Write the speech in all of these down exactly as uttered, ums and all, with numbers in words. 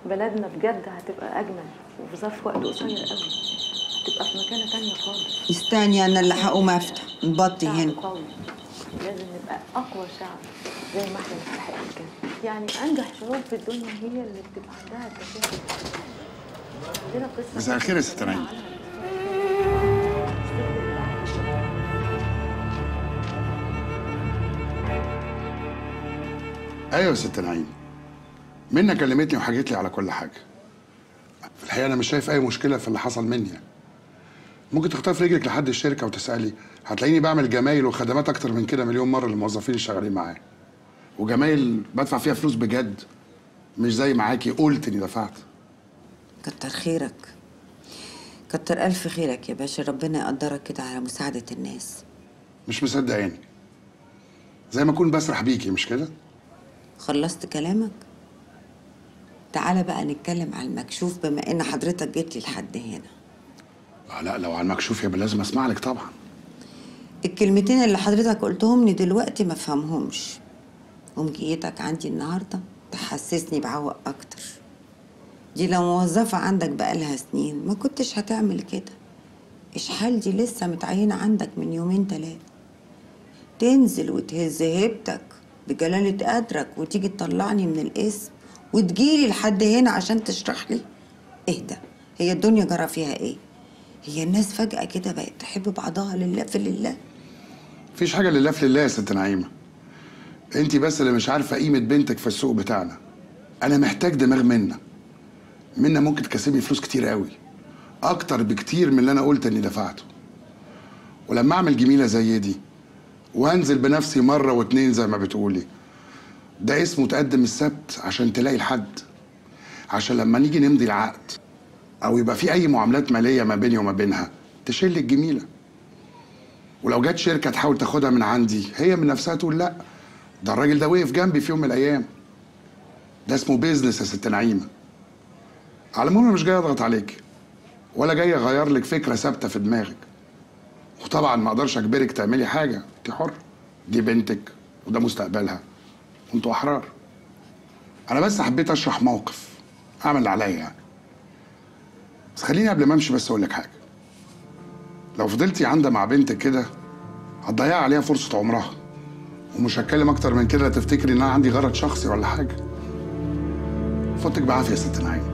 بلدنا بجد هتبقى اجمل وفي ظرف وقت قصير قوي، هتبقى في مكانه تانية خالص. استني انا اللي هقوم افتح نبطي هنا. قوي، لازم نبقى اقوى شعب زي ما احنا نستحق كده. يعني انجح شعوب في الدنيا هي اللي بتبقى عندها التفاؤل. عندنا قصه. مساء الخير يا ست نعيم. ايوه يا ست نعيم، منى كلمتني وحكيت لي على كل حاجه. في الحقيقه انا مش شايف اي مشكله في اللي حصل مني. ممكن تخطف رجلك لحد الشركه وتسالي، هتلاقيني بعمل جمايل وخدمات اكتر من كده مليون مره للموظفين اللي شغالين معايا، وجمايل بدفع فيها فلوس بجد، مش زي معاكي قلت اني دفعت. كتر خيرك، كتر الف خيرك يا باشا، ربنا يقدرك كده على مساعده الناس. مش مصدقاني؟ زي ما اكون بسرح بيكي، مش كده؟ خلصت كلامك؟ تعالى بقى نتكلم على المكشوف، بما ان حضرتك جيت لي لحد هنا. آه لا، لو على المكشوف يبقى لازم اسمع لك طبعا. الكلمتين اللي حضرتك قلتهم لي دلوقتي ما فهمهمش، ومجيتك عندي النهارده تحسسني بعوق اكتر. دي لو موظفه عندك بقالها سنين ما كنتش هتعمل كده. اشحال دي لسه متعينه عندك من يومين تلاتة، تنزل وتهز هيبتك بجلالة قدرك وتيجي تطلعني من الاسم وتجيلي لحد هنا عشان تشرح لي؟ اهدى، هي الدنيا جرى فيها ايه؟ هي الناس فجأة كده بقت تحب بعضها لله في لله؟ مفيش حاجه لله في لله يا ست نعيمه، انت بس اللي مش عارفه قيمه بنتك في السوق بتاعنا. انا محتاج دماغ منى. منى ممكن تكسبني فلوس كتير قوي، اكتر بكتير من اللي انا قلت اني دفعته. ولما اعمل جميله زي دي وانزل بنفسي مره واتنين زي ما بتقولي، ده اسمه تقدم السبت عشان تلاقي الحد، عشان لما نيجي نمضي العقد او يبقى في اي معاملات ماليه ما بيني وما بينها تشيل الجميله. ولو جت شركه تحاول تاخدها من عندي، هي من نفسها تقول لا، ده الراجل ده وقف جنبي في يوم من الايام. ده اسمه بيزنس يا ست نعيمه. على العموم انا مش جاي اضغط عليك ولا جاي اغير لك فكره ثابته في دماغك، وطبعا ما اقدرش اجبرك تعملي حاجه، انت حر، دي بنتك وده مستقبلها وانتوا احرار. انا بس حبيت اشرح موقف، اعمل اللي عليا يعني. بس خليني قبل ما امشي بس اقول لك حاجه. لو فضلتي عندها مع بنتك كده هتضيعي عليها فرصه عمرها، ومش هتكلم اكتر من كده تفتكري ان انا عندي غرض شخصي ولا حاجه. فوتك بعافيه يا ست نعيم.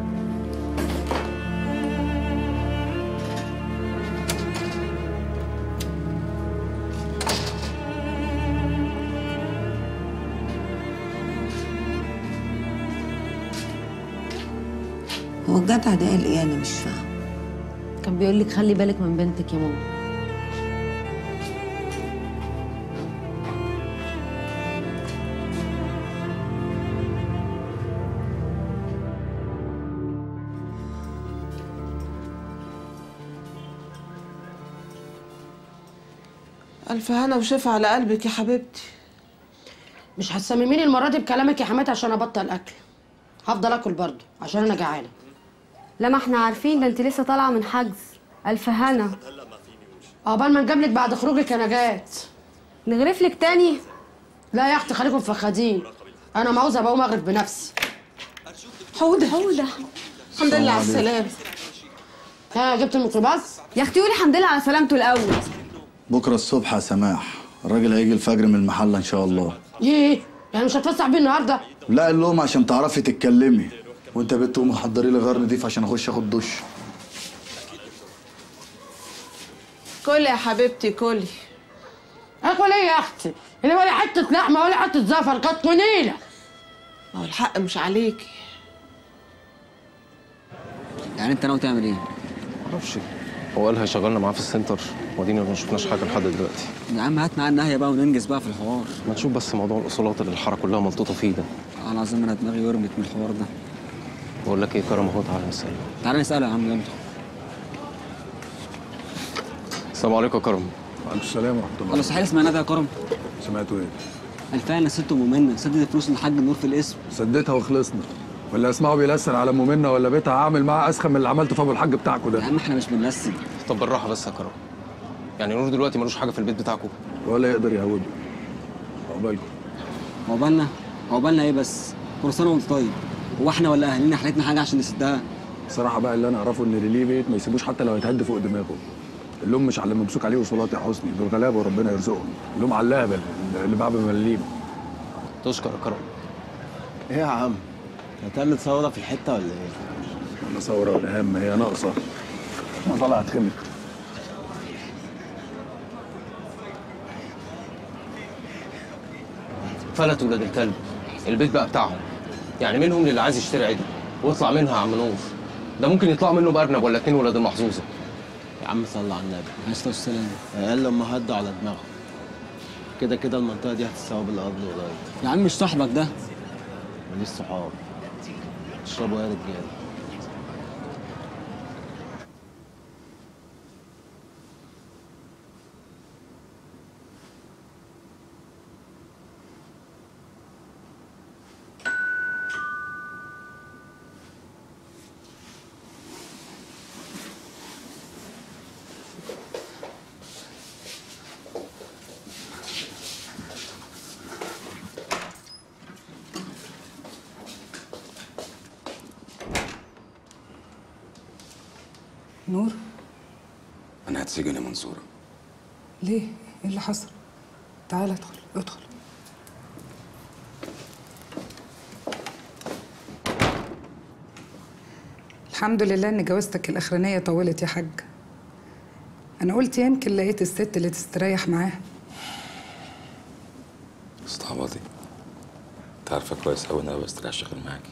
هو الجدع ده قال ايه؟ انا مش فاهم. كان بيقول لك خلي بالك من بنتك يا ماما. ألف هنا وشفا على قلبك يا حبيبتي. مش هتصمميني المرة دي بكلامك يا حماتي عشان أبطل أكل. هفضل آكل برضه عشان أنا جعانة. لا ما احنا عارفين، ده انت لسه طالعة من حجز. ألف هنا. عقبال ما نجاملك بعد خروجك يا نجاة. نغرف لك تاني؟ لا يا أختي خليكم فخادين. أنا معوزة بقوم أغرف بنفسي. حودة حودة. الحمد لله على السلامة. ها جبت الميكروباص؟ يا أختي قولي الحمد لله على سلامته الأول. بكره الصبح يا سماح الراجل هيجي الفجر من المحل ان شاء الله. ايه يعني مش هتفسح بيه النهارده؟ لا اللوم عشان تعرفي تتكلمي، وانت بنت قومي حضري لي غير نضيف عشان اخش اخد دش. كلي يا حبيبتي كلي. اكل ايه يا اختي؟ اللي ولا حته لحمه ولا حته زفر، كانت منيله. ما هو الحق مش عليكي. يعني انت ناوي تعمل ايه؟ معرفش، هو قال هيشغلنا معاه في السنتر ودينا ما شفناش حاجه لحد دلوقتي. يا عم هات معاه النهايه بقى وننجز بقى في الحوار. ما تشوف بس موضوع الاصولات اللي الحاره كلها ملطوطه فيه ده. انا العظيم انا دماغي ورمت من الحوار ده. بقول لك ايه كرم، اهو تعالى نساله. تعالى نساله يا عم يلا. السلام عليكم يا كرم. وعليكم السلام ورحمه الله. الله صحيح سمعنا ده يا كرم؟ سمعتوا ايه؟ الفعل ست ام منى سدت الفلوس للحاج نور في الاسم. سدتها وخلصنا، ولا اسمعوا بيلسن على ام منى ولا بيتها هعمل معاه اسخن من اللي عملته في ابو الحاج بتاعكم ده. يا عم احنا مش بنلسن. طب بالراحه بس يا كرم، يعني نور دلوقتي ملوش حاجه في البيت بتاعكم ولا يقدر يهوده. عقبالكم. عقبالنا؟ عقبالنا ايه بس؟ كل سنه وانت طيب. هو احنا ولا اهالينا حالتنا حاجه عشان نسدها؟ بصراحه بقى اللي انا اعرفه ان اللي ليه بيت ما يسيبوش حتى لو يتهد فوق دماغه. اللوم مش على اللي ممسوك عليه وصولات يا حسني، دول غلابه وربنا يرزقهم. اللوم على اللهبل اللي باع بملاليم. تشكر يا كرم. ايه يا عم؟ هتعمل ثوره في الحته ولا ايه؟ ولا ثوره ولا هم، هي ناقصه. انا طالع اتخمد. فلت ولاد الكلب، البيت بقى بتاعهم. يعني منهم للي عايز يشتري عدل واطلع منها يا عم نور. ده ممكن يطلعوا منه بارنب ولا اتنين ولاد المحظوظه. يا عم صلى على النبي. عليه الصلاه والسلام. اقل لما هدوا على دماغهم. كده كده المنطقه دي هتستوعب الارض قريب. يا عم مش صاحبك ده. ماليش صحاب. اشربوا يا رجاله. نور، أنا هتسجن يا منصورة. ليه؟ ايه اللي حصل؟ تعال ادخل ادخل. الحمد لله ان جوازتك الاخرانيه طولت يا حاج. انا قلت يمكن لقيت الست اللي تستريح معاها. استعبطي، انت عارفه كويس قوي ان انا بستريح اشتغل معاكي.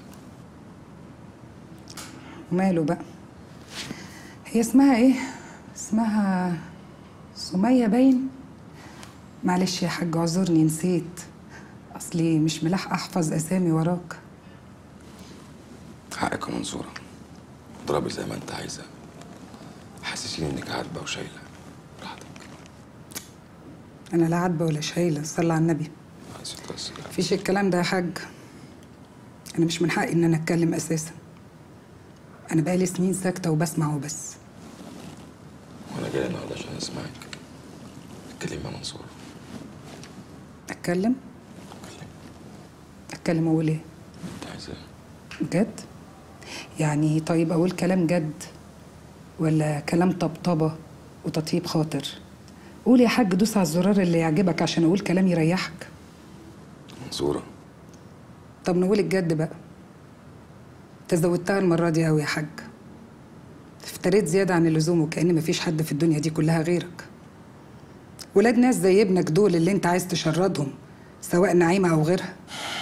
وماله بقى؟ هي اسمها ايه؟ اسمها سمية باين؟ معلش يا حاج اعذرني نسيت، اصلي مش ملاحقه احفظ اسامي وراك. حقك يا منصورة، اضربي زي ما انت عايزة، حسسيني انك عاتبة وشايلة براحتك. انا لا عاتبة ولا شايلة، صلى على النبي. مفيش الكلام ده يا حاج. انا مش من حقي ان انا اتكلم اساسا. انا بقالي سنين ساكتة وبسمع وبس. وانا جاي النهارده عشان اسمعك. اتكلمي يا منصورة. اتكلم؟ اتكلم اقول ايه؟ انت عايزاه؟ جد؟ يعني طيب اقول كلام جد ولا كلام طبطبة وتطيب خاطر؟ قول يا حاج، دوس على الزرار اللي يعجبك عشان اقول كلام يريحك. منصورة. طب نقول الجد بقى. تزودتها المرة دي قوي يا حاج. افتريت زيادة عن اللزوم وكأن مفيش حد في الدنيا دي كلها غيرك. ولاد ناس زي ابنك دول اللي انت عايز تشردهم، سواء نعيمة او غيرها.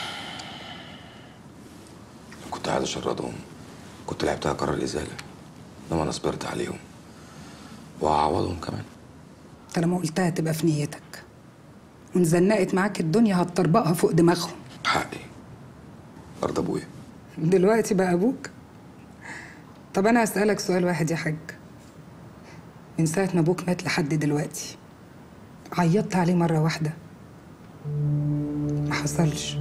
لو كنت عايز اشردهم كنت لعبتها قرار ازالة، انما انا صبرت عليهم وهعوضهم كمان. انت لما قلتها تبقى في نيتك، ونزنقت معاك الدنيا هتطربقها فوق دماغهم. حقي، ارض ابويا. دلوقتي بقى ابوك؟ طب انا هسألك سؤال واحد يا حاج. من ساعة ما ابوك مات لحد دلوقتي عيطت عليه مرة واحدة؟ ما حصلش.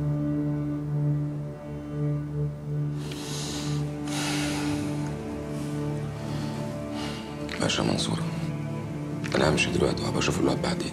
ماشي يا منصورة، انا همشي دلوقتي وهبقى اشوف الواد بعدين.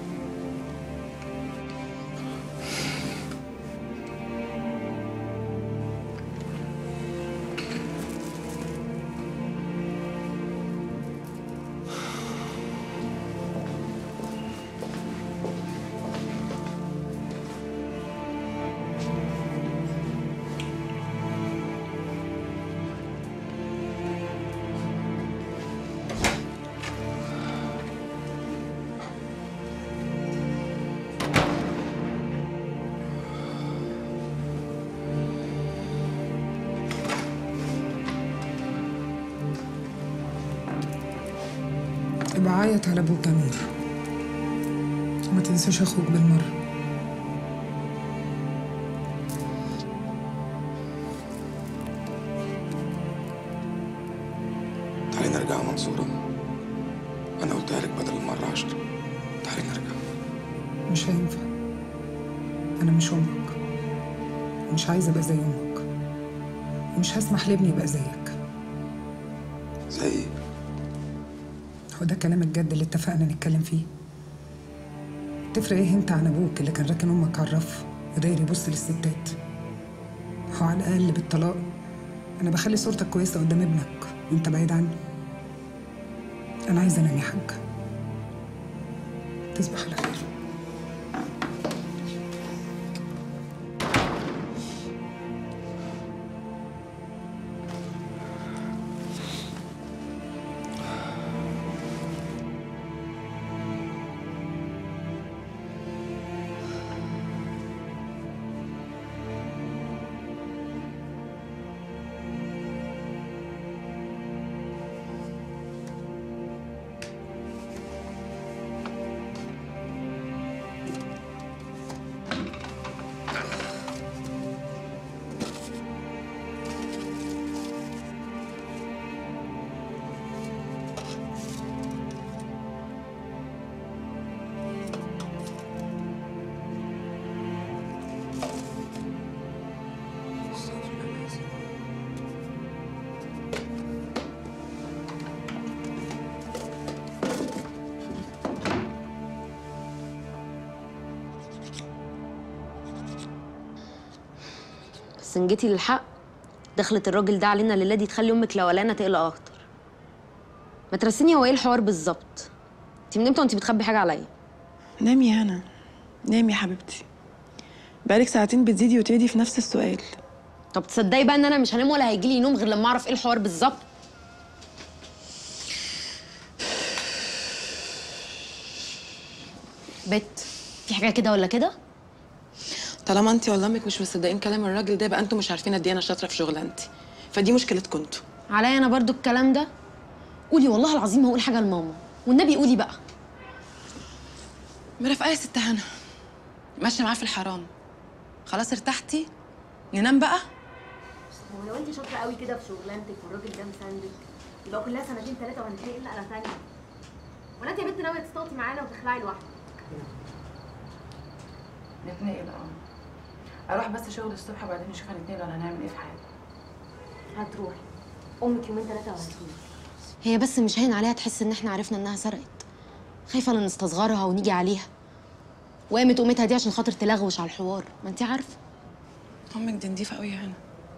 ابقى عيط على ابوك يا نور، وما تنساش اخوك بالمره. تعالي نرجع يا منصورة، انا قلتها لك بدل المرة عشرة. تعالي نرجع. مش هينفع، انا مش امك ومش عايزه ابقى زي امك، ومش هسمح لابني يبقى زيك. زي ايه؟ هو ده كلام الجد اللي اتفقنا نتكلم فيه؟ تفرق ايه انت عن ابوك اللي كان راكن امك على الرف وداير يبص للستات؟ هو على الاقل بالطلاق انا بخلي صورتك كويسه قدام ابنك وانت بعيد عنه. انا عايزه انام يا حاج. تصبح على خير. بس ان جيتي للحق دخلت الراجل ده علينا الليله دي تخلي امك لولانا تقلق اكتر. ما ترسيني هو ايه الحوار بالظبط؟ انت من امتى وانت بتخبي حاجه عليا؟ نامي يا هنا، نامي يا حبيبتي. بقالك ساعتين بتزيدي وتعيدي في نفس السؤال. طب تصدقي بقى ان انا مش هنام ولا هيجيلي نوم غير لما اعرف ايه الحوار بالظبط؟ بت في حاجه كده ولا كده؟ طالما انت ولا امك مش مصدقين كلام الراجل ده يبقى انتوا مش عارفين قد ايه انا شاطره في شغلانتي، فدي مشكلتكم انتوا. عليا انا برضو الكلام ده؟ قولي والله العظيم هقول حاجه لماما، والنبي قولي بقى. مرافقه يا ست هنا، ماشيه معاه في الحرام. خلاص ارتحتي؟ ننام بقى؟ هو لو انت شاطره قوي كده في شغلانتك والراجل ده مساندك يبقى كلها سنتين ثلاثه وهنتنقل نقله ثانيه. ولا انت يا بنت ناويه تستوطي معانا وتخلعي لوحدك؟ نتنقل اه. اروح بس شغل الصبح وبعدين نشوف هنتنقل ولا هنعمل ايه في حياتنا. هتروحي امك يومين ثلاثه وهتروحي. هي بس مش هين عليها تحس ان احنا عرفنا انها سرقت. خايفه لا نستصغرها ونيجي عليها. وقامت قومتها دي عشان خاطر تلغوش على الحوار، ما انت عارفه. امك دي نضيفه قوي يا هنا.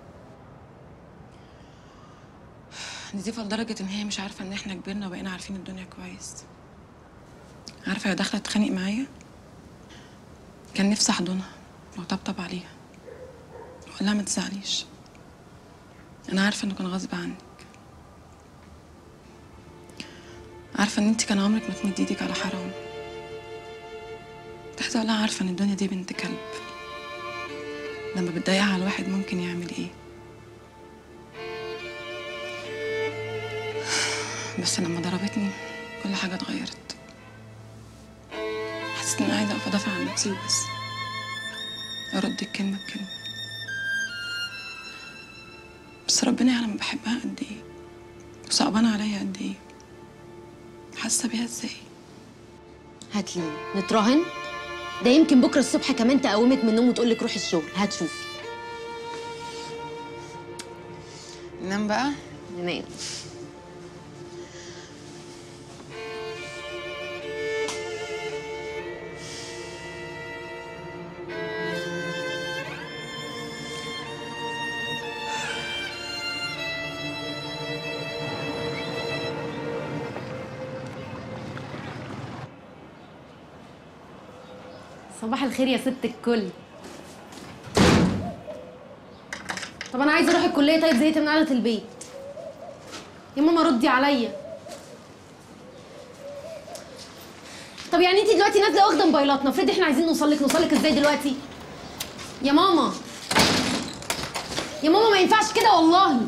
نضيفه لدرجه ان هي مش عارفه ان احنا كبرنا وبقينا عارفين الدنيا كويس. عارفه هي داخله تتخانق معايا، كان نفسي احضنها وطبطب عليها واقول لها ما تزعليش، انا عارفه انه كان غصب عنك، عارفه ان انت كان عمرك ما تمدي ايدك على حرام. كنت عايزه اقول لها عارفه ان الدنيا دي بنت كلب، لما بتضيقها على الواحد ممكن يعمل ايه. بس لما ضربتني كل حاجه اتغيرت. حسيت اني عايزه اقف ادافع عن نفسي وبس، ارد الكلمه بكلمه. بس ربنا يعلم بحبها قد ايه وصعبانه عليا قد ايه، حاسه بيها ازاي. هاتلي نتراهن، ده يمكن بكره الصبح كمان تقومك من النوم وتقول لك روحي الشغل. هتشوفي. ننام بقى؟ ننام. صباح الخير يا ست الكل. طب انا عايزه اروح الكليه. طيب زهقت من قعده البيت. يا ماما ردي عليا. طب يعني انت دلوقتي نازله واخده موبايلاتنا، افرضي احنا عايزين نوصل لك، نوصل لك ازاي دلوقتي؟ يا ماما يا ماما ما ينفعش كده والله.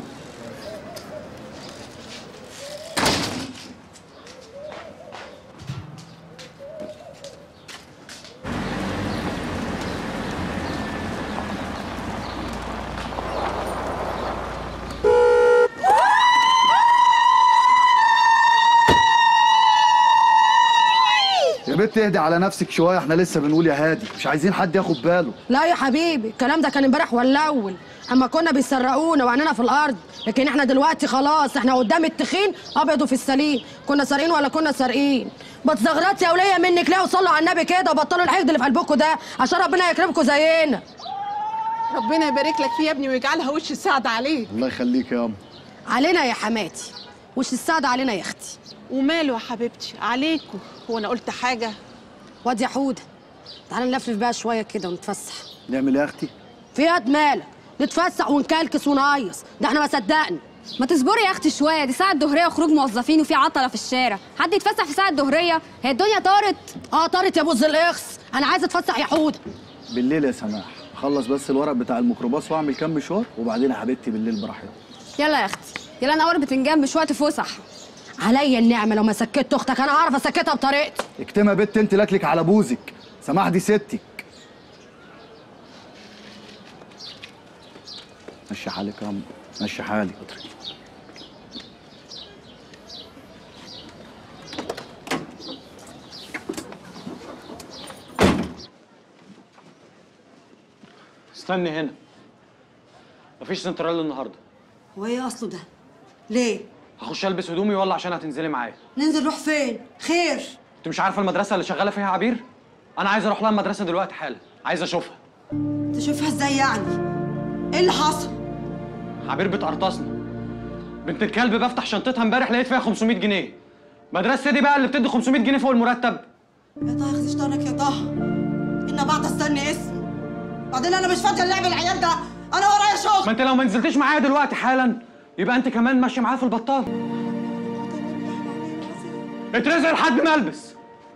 يا بنت اهدي على نفسك شويه، احنا لسه بنقول يا هادي، مش عايزين حد ياخد باله. لا يا حبيبي، الكلام ده كان امبارح ولا اول اما كنا بيسرقونا وعنينا في الارض، لكن احنا دلوقتي خلاص احنا قدام التخين ابيض وفي السليم. كنا سارقين ولا كنا سارقين؟ بتزغرطي يا وليه منك ليه؟ وصلوا على النبي كده وبطلوا الحقد اللي في قلبكم ده عشان ربنا يكرمكم زينا. ربنا يبارك لك فيه يا ابني ويجعلها وش السعد عليك. الله يخليك يا ام. علينا يا حماتي، وش السعد علينا يا اختي. وماله يا حبيبتي عليكم، هو انا قلت حاجه؟ واد يا حوده، تعالى نلفلف بقى شويه كده ونتفسح. نعمل ايه يا اختي؟ في يد مالك، نتفسح ونكلكس ونهيص، ده احنا ما صدقنا. ما تصبري يا اختي شويه، دي ساعه ظهريه وخروج موظفين وفي عطله في الشارع، حد يتفسح في ساعه ظهريه؟ هي الدنيا طارت. اه طارت يا بوز الاخس، انا عايزه اتفسح يا حوده. بالليل يا سماح، اخلص بس الورق بتاع الميكروباص واعمل كام مشوار وبعدين يا حبيبتي بالليل براحتك. يلا يا اختي، يلا نور بتنجان مش وقت فسح. عليا النعمه لو ما سكت اختك انا هعرف اسكتها بطريقتي. اكتمها يا بت انت، لاكلك على بوزك. سماح دي ستك. مشي حالك يا ام، مشي حالك. استني هنا، مفيش سنترال النهارده. هو ايه اصله ده؟ ليه؟ هخش البس هدومي ولا عشان هتنزلي معايا؟ ننزل نروح فين؟ خير؟ انت مش عارفه المدرسه اللي شغاله فيها عبير؟ انا عايز اروح لها المدرسه دلوقتي حالا، عايز اشوفها. تشوفها ازاي يعني؟ ايه اللي حصل؟ عبير بتقرطصني. بنت الكلب بفتح شنطتها امبارح لقيت فيها خمسمية جنيه. مدرسة دي بقى اللي بتدي خمسمية جنيه فوق المرتب. يا طه اخذ شطانك يا طه. إن بعد استني اسم. بعدين انا مش فاضيه اللعب العيال ده، انا ورايا شغل. ما انت لو ما نزلتيش معايا دلوقتي حالا يبقى انت كمان ماشيه معايا في البطال. اترزق لحد ما البس.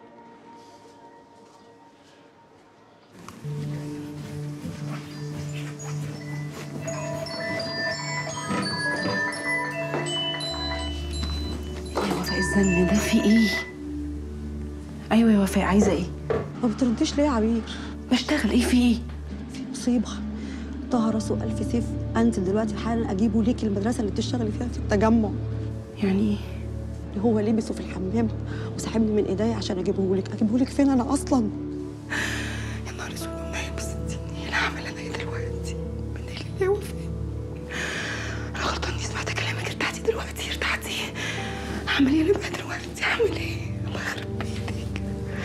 يا وفاء الزن ده في ايه؟ ايوه يا وفاء عايزه ايه؟ ما بترديش ليه يا عبير؟ بشتغل، ايه في ايه؟ في مصيبه. طه راسه ألف سيف، انزل دلوقتي حالا اجيبه ليكي المدرسه اللي بتشتغلي فيها في التجمع. يعني ايه؟ اللي هو لبسه في الحمام وسحبني من ايديا عشان اجيبه لك. اجيبه لك فين انا اصلا؟ يا نهار اسود والله، بس اديني انا هعمل انا ايه دلوقتي؟ بدالي يا وفاء. انا غلطان اني سمعت كلامك. ارتحتي دلوقتي؟ ارتحتي؟ هعمل ايه انا بقى دلوقتي؟ هعمل ايه؟ الله يخرب بيتك.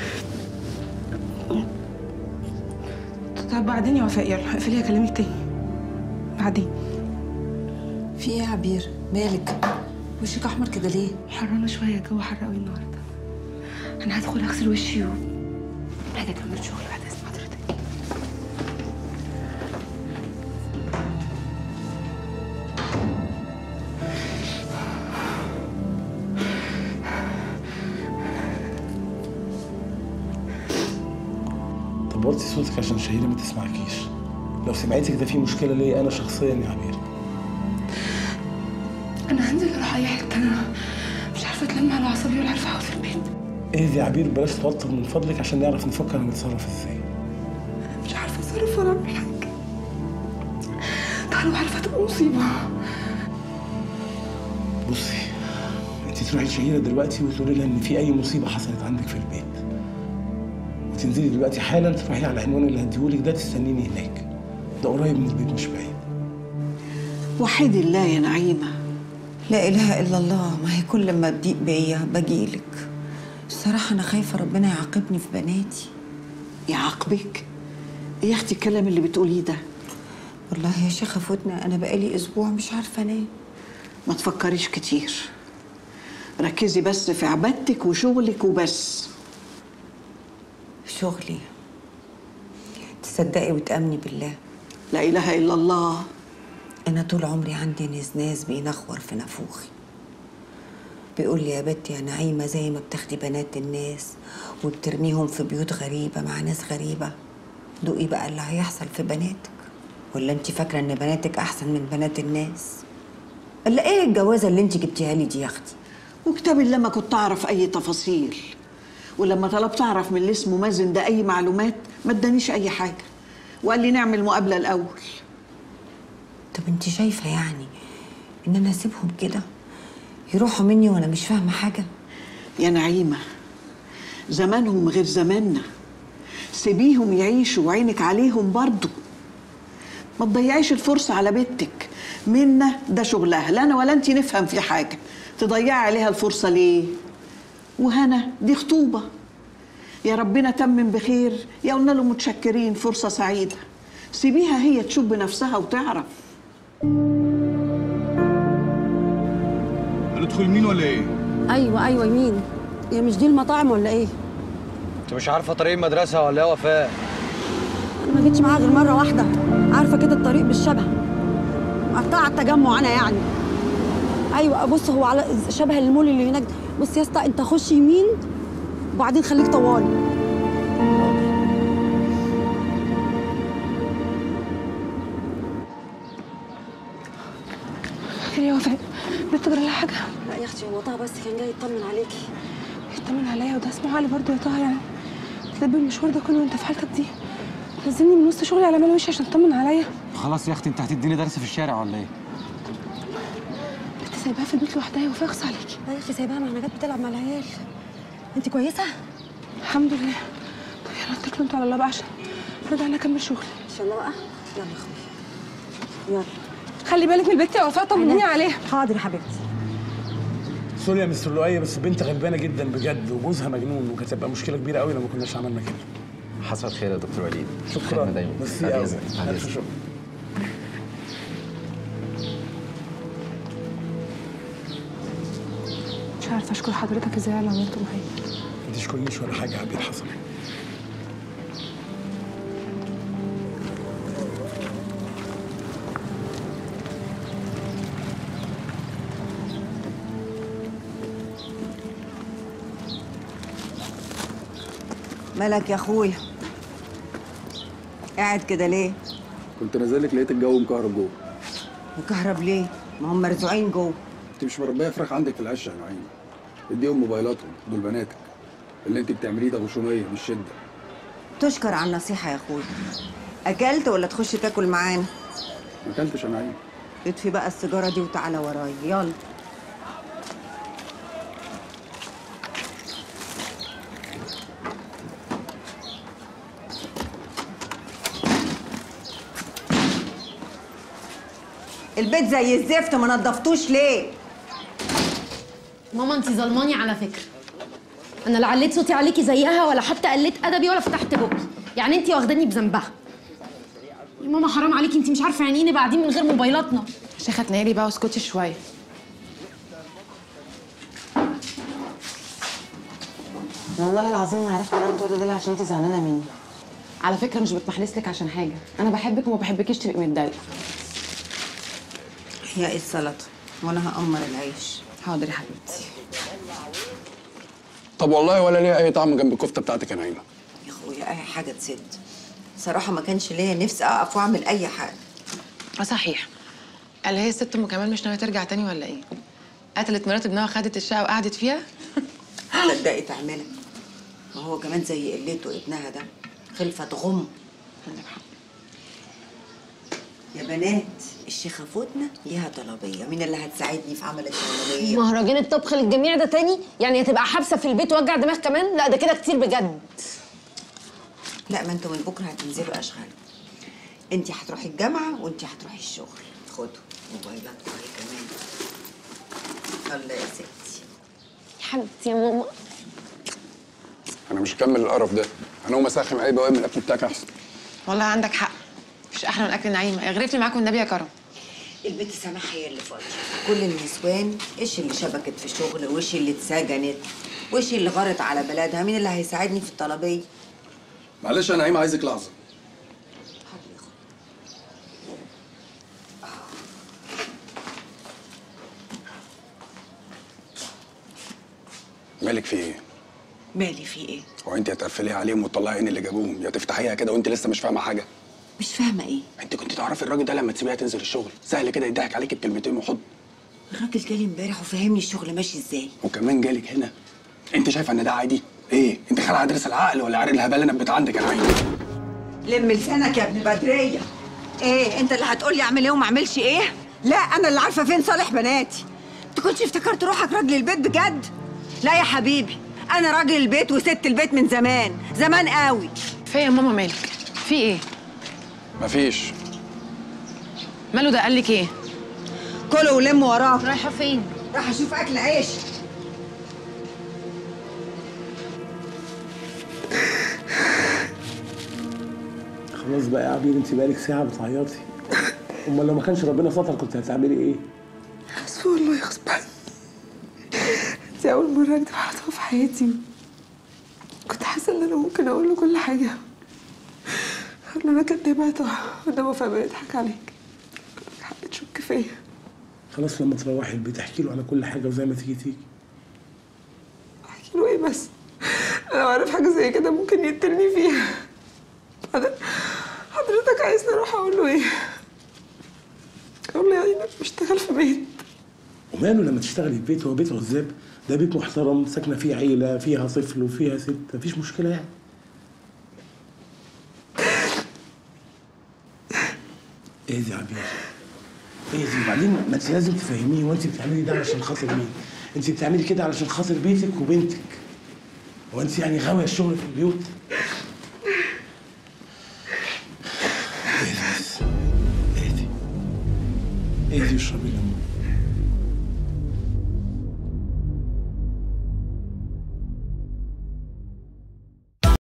طب بعدين يا وفاء، يلا اقفلي اكلمك تاني بعدين. في ايه يا عبير؟ مالك؟ وشك احمر كده ليه؟ حرانه شويه، الجو حر قوي النهارده. انا هدخل اغسل وشي و هاجي اكمل شغل بعد اذن حضرتك. طب وطي صوتك عشان شهيرة ما تسمعكيش. لو سمعتك ده في مشكلة ليا أنا شخصيا يا عبير. انا هنزل اروح اي حته، انا مش عارفه اتلم على اعصابي ولا عارفه اقعد في البيت. اهدي يا عبير، بلاش توتر من فضلك عشان نعرف نفكر نتصرف ازاي. انا مش عارفه اتصرف ولا اعمل حاجه. تعالوا، عارفه تبقى مصيبه. بصي، انت تروحي لشهيرة دلوقتي وتقولي لها ان في اي مصيبة حصلت عندك في البيت. وتنزلي دلوقتي حالا تروحي على العنوان اللي هديهولك ده، تستنيني هناك. ده قريب من البيت مش بعيد. وحيد الله يا نعيمه. لا اله الا الله، ما هي كل ما تضيق بيا بجيلك. الصراحه انا خايفه ربنا يعاقبني في بناتي. يعاقبك؟ ايه يا اختي الكلام اللي بتقوليه ده؟ والله يا شيخه فتنه، انا بقالي اسبوع مش عارفه انام. ما تفكريش كتير، ركزي بس في عبادتك وشغلك وبس. شغلي؟ تصدقي وتامني بالله لا اله الا الله، انا طول عمري عندي نزناز بينخور في نافوخي. بيقول لي يا بنتي يا نعيمه، زي ما بتاخدي بنات الناس وبترميهم في بيوت غريبه مع ناس غريبه، دوقي بقى اللي هيحصل في بناتك. ولا انت فاكره ان بناتك احسن من بنات الناس؟ الا ايه الجوازه اللي انت جبتيها لي دي يا اختي؟ وكتاب الله ما كنت اعرف اي تفاصيل، ولما طلبت اعرف من اللي اسمه مازن ده اي معلومات ما ادانيش اي حاجه، وقال لي نعمل مقابله الاول. طب انت شايفه يعني ان انا اسيبهم كده يروحوا مني وانا مش فاهمه حاجه؟ يا نعيمه، زمانهم غير زماننا، سيبيهم يعيشوا وعينك عليهم برضو. ما تضيعيش الفرصه على بنتك. منا ده شغلها، لا انا ولا انت نفهم في حاجه، تضيعي عليها الفرصه ليه؟ وهنا دي خطوبه، يا ربنا تمم بخير، يا قلنا له متشكرين، فرصه سعيده. سيبيها هي تشوف بنفسها وتعرف. هندخل يمين ولا ايه؟ ايوه ايوه يمين. هي مش دي المطاعم ولا ايه؟ انت مش عارفه طريق المدرسه ولا ايه يا وفاء؟ انا ما جيتش معاها غير مره واحده، عارفه كده الطريق بالشبه. مقطعه التجمع انا يعني. ايوه بص هو على شبه المول اللي هناك. بص يا اسطى انت خش يمين وبعدين خليك طوالي. خير يا وفاء؟ بنت جرى لها حاجه؟ لا يا اختي هو طه بس كان جاي يطمن عليكي. يطمن عليا وده اسمه علي برضه يا طه يعني؟ تلبي المشوار ده كله وانت في حالتك دي؟ نزلني من وسط شغلي على مال وشي عشان تطمن عليا؟ خلاص يا اختي انت هتديني درس في الشارع ولا ايه؟ انت سايباها في البيت لوحدها يا وفاء؟ اخص عليكي. لا يا اختي سايباها ما احنا جت بتلعب مع العيال. انت كويسه؟ الحمد لله. طب يلا اتكلوا انتوا على الله بقى عشان ارجع انا اكمل شغلي. ان شاء الله بقى. يلا يا اخويا يلا. خلي بالك من البنت يا وفاء، طمنيني عليها. حاضر يا حبيبتي. سوري يا مستر لؤي بس بنت غلبانه جدا بجد وجوزها مجنون، وكانت هتبقى مشكله كبيره قوي لو ما كناش عملنا كده. حصل خير يا دكتور وليد. شكرا. دايما. ميرسي قوي. الف شكر. مش عارفه اشكر حضرتك ازاي على اللي عملته معايا. ما تشكرنيش ولا حاجه، عبير حصل. مالك يا اخويا؟ قاعد كده ليه؟ كنت نازل لك لقيت الجو مكهرب جوه. مكهرب ليه؟ ما هم مرزوعين جوه. انت مش مربيه فراخ عندك في العشه يا نعيمه. اديهم موبايلاتهم، دول بناتك. اللي انت بتعمليه ده غشوميه مش شده. تشكر على النصيحه يا اخويا. اكلت ولا تخش تاكل معانا؟ ما اكلتش يا نعيمه. اطفي بقى السيجاره دي وتعالى ورايا يلا. البيت زي الزفت ما نضفتوش ليه؟ ماما انت ظلماني على فكره. انا لا عليت صوتي عليكي زيها ولا حتى قلت ادبي ولا فتحت بقي، يعني انت واخداني بذنبها. يا ماما حرام عليكي، انت مش عارفه يعني ايه بعدين من غير موبايلاتنا. شيخه تنيلي بقى واسكتي شويه. والله العظيم ما عرفت انام طول الليل عشان انت زعلانه مني. على فكره مش بتمحلس لك عشان حاجه، انا بحبك وما بحبكيش تبقي متضايقه. هي ايه السلطه؟ وانا هقمر العيش. حاضر يا حبيبتي. طب والله ولا ليها اي طعم جنب الكفته بتاعتك يا نعيمه. يا اخويا اي حاجه تسد. صراحه ما كانش ليا نفسي اقف واعمل اي حاجه. اه صحيح. قال هي الست ام كمال مش ناويه ترجع تاني ولا ايه؟ قتلت مرات ابنها وخدت الشقه وقعدت فيها؟ تصدقي تعملها. ما هو كمان زي قلته ابنها ده خلفه غم. عندك حق. يا بنات الشيخه فوتنا ليها طلبيه، مين اللي هتساعدني في عمل الطلبيه؟ مهرجان الطبخ للجميع ده تاني؟ يعني هتبقى حابسه في البيت ووجع دماغ كمان؟ لا ده كده كتير بجد. لا ما انتوا من بكره هتنزلوا اشغال. انت هتروحي الجامعه وانت هتروحي الشغل. خدوا موبايلات وهي كمان. يلا يا ستي. يا حبيبتي يا ماما. انا مش هكمل القرف ده. انا هقوم اسخن اي بواقي من الاكل بتاعك احسن. والله عندك حق. مش احلى من اكل نعيمه، اغرفني معاكم النبي يا كرم. البنت سماح هي اللي فاضيه. كل النسوان ايش اللي شبكت في شغل وايش اللي اتسجنت وايش اللي غارت على بلدها، مين اللي هيساعدني في الطلبيه؟ معلش يا نعيمه عايزك لحظه. مالك في ايه؟ مالي في ايه؟ هو انت هتقفليها عليهم وتطلعي عين اللي جابوهم، يا تفتحيها كده وانت لسه مش فاهمه حاجه؟ مش فاهمه ايه؟ انت كنت تعرفي الراجل ده لما تسيبيها تنزل الشغل سهل كده يضحك عليكي بكلمتين وحضن. الراجل جالي امبارح وفهمني الشغل ماشي ازاي. وكمان جالك هنا. انت شايفه ان ده عادي؟ ايه؟ انت خالعه درس العقل ولا عارف الهبل اللي عندك يا نعيم؟ لم لسانك يا ابن بدريه. ايه انت اللي هتقولي اعمل ايه وما اعملش ايه؟ لا انا اللي عارفه فين صالح بناتي. انت كنتش افتكرت روحك راجل البيت بجد؟ لا يا حبيبي انا راجل البيت وست البيت من زمان زمان قوي. في يا ماما مالك؟ في ايه؟ مفيش. ماله ده قال لك ايه؟ كله ولم وراه. رايحه فين؟ رايحه اشوف اكل عيش. خلاص بقى يا عبير، انت بقالك ساعه بتعيطي. امال لو ما كانش ربنا ستر كنت هتعملي ايه؟ اسفه والله غصب عني. دي اول مره اكدب على طه في حياتي. كنت حاسه ان انا ممكن اقول له كل حاجه، اقول له انا كدابه يا طه وانا وفاء بنضحك عليك، حق تشك فيا. خلاص لما تروحي البيت احكي له على كل حاجه وزي ما تيجي تيجي. احكي له ايه بس؟ انا لو عارف حاجه زي كده ممكن يقتلني فيها. بعدين حضرتك عايزني اروح اقول له ايه؟ اقول له يعني انا بشتغل في بيت. وماله لما تشتغلي في بيت؟ هو بيت عزاب، ده بيت محترم ساكنه فيه عيله فيها طفل وفيها ست، مفيش مشكله يعني. اهدي يا عبير اهدي. وبعدين ما انت لازم تفهميه، وانت بتعملي ده علشان خاطر مين؟ انت بتعملي كده علشان خاطر بيتك وبنتك. هو انت يعني غاويه الشغل في البيوت؟ اهدي بس اهدي اهدي واشربي ليمون.